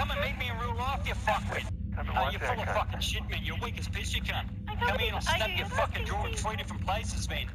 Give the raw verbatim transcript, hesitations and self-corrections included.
Come and meet me in real life, you fuckwit. No, you're full of fucking shit, man. You're weak as piss, you cunt. Come here and I'll snap your fucking jaw in three different places, man.